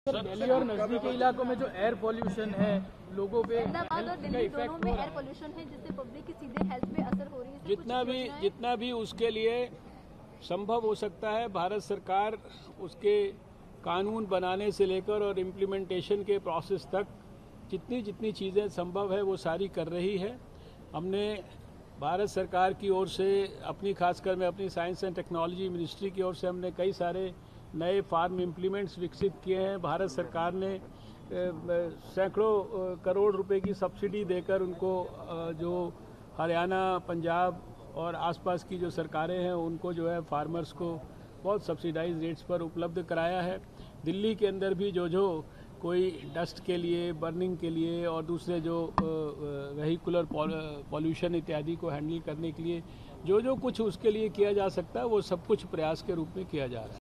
दिल्ली और नजदीकी इलाकों में जो एयर पोल्यूशन है लोगों पे अहमदाबाद और दिल्ली दोनों में एयर पोल्यूशन है जिससे पब्लिक की सीधे हेल्थ पे असर हो रही है। जितना भी उसके लिए संभव हो सकता है भारत सरकार उसके कानून बनाने से लेकर और इम्प्लीमेंटेशन के प्रोसेस तक जितनी चीज़ें संभव है वो सारी कर रही है। हमने भारत सरकार की ओर से खासकर मैं अपनी साइंस एंड टेक्नोलॉजी मिनिस्ट्री की ओर से हमने कई सारे नए फार्म इम्प्लीमेंट्स विकसित किए हैं। भारत सरकार ने सैकड़ों करोड़ रुपए की सब्सिडी देकर उनको जो हरियाणा, पंजाब और आसपास की जो सरकारें हैं उनको जो है फार्मर्स को बहुत सब्सिडाइज रेट्स पर उपलब्ध कराया है। दिल्ली के अंदर भी जो कोई डस्ट के लिए, बर्निंग के लिए और दूसरे जो वेहिकुलर पॉल्यूशन इत्यादि को हैंडल करने के लिए जो कुछ उसके लिए किया जा सकता है वो सब कुछ प्रयास के रूप में किया जा रहा है।